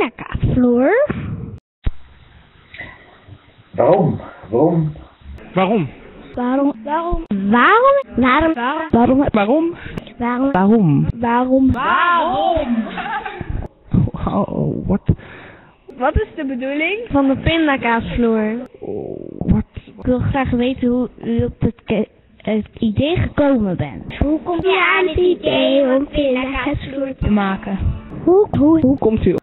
pindakaasvloer? Waarom? Waarom? Waarom? Oh, wat? Wat is de bedoeling van de pindakaasvloer? Wat? Ik wil graag weten hoe u op het idee gekomen bent. Hoe komt u aan het idee om pindakaasvloer te maken? Hoe komt u?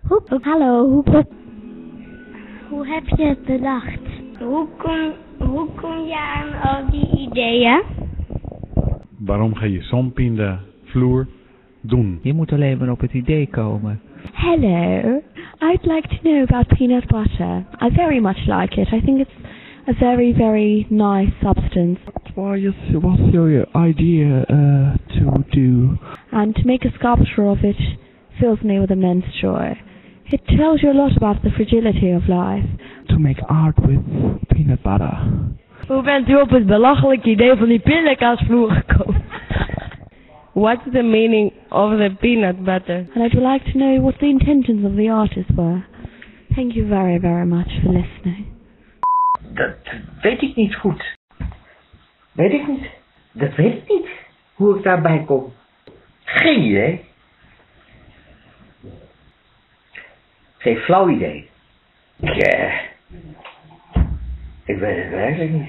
Hoe heb je het bedacht? Hoe kom je aan al die ideeën? Waarom ga je zo'n pindavloer doen? Je moet alleen maar op het idee komen. Hello, I'd like to know about peanut butter. I very much like it. I think it's a very, very nice substance. What's your idea to do? And to make a sculpture of it fills me with immense joy. It tells you a lot about the fragility of life. To make art with peanut butter. Hoe bent u op het belachelijke idee van die pindakaasvloer gekomen? What's the meaning of the peanut butter? And I'd like to know what the intentions of the artist were. Thank you very, very much for listening. Dat weet ik niet goed. Weet ik niet. Dat weet ik niet. Hoe ik daarbij kom. Geen idee. Geen flauw idee. Ik weet het werkelijk niet.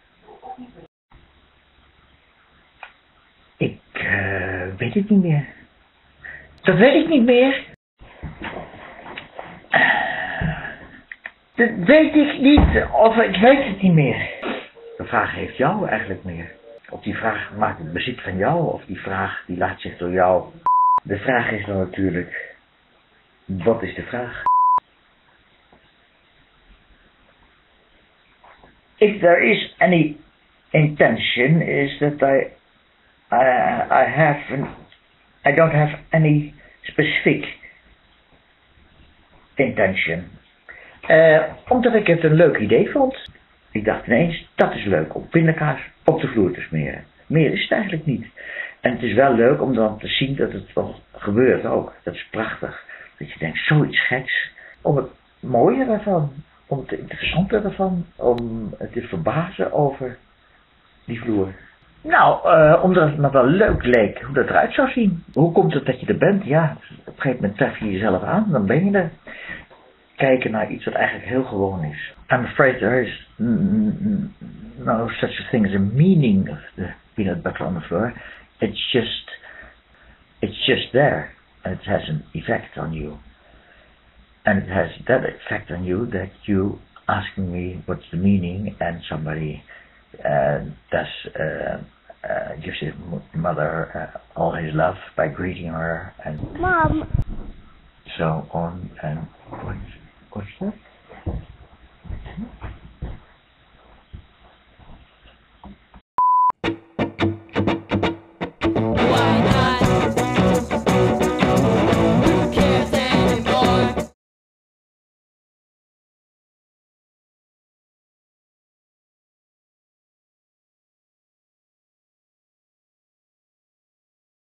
Ik weet het niet meer. Dat weet ik niet meer. Dat weet ik niet, of ik weet het niet meer. De vraag heeft jou eigenlijk meer. Of die vraag maakt het bezit van jou, of die vraag die laat zich door jou. De vraag is dan natuurlijk, wat is de vraag? If there is any intention, is that I don't have any specific intention. Omdat ik het een leuk idee vond. Ik dacht ineens, dat is leuk om pindakaas op de vloer te smeren. Meer is het eigenlijk niet. En het is wel leuk om dan te zien dat het wel gebeurt ook. Dat is prachtig. Dat je denkt, zoiets geks. Om het mooie ervan, om het interessante ervan, om het te verbazen over die vloer. Nou, omdat het me wel leuk leek hoe dat eruit zou zien. Hoe komt het dat je er bent? Ja, op een gegeven moment tref je jezelf aan, dan ben je er. Kijken naar iets wat eigenlijk heel gewoon is. I'm afraid there is no such a thing as a meaning of the peanut butter on the floor. It's just there. And it has an effect on you. And it has that effect on you that you asking me what's the meaning, and somebody gives his mother all his love by greeting her and Mom. so on. And what's that?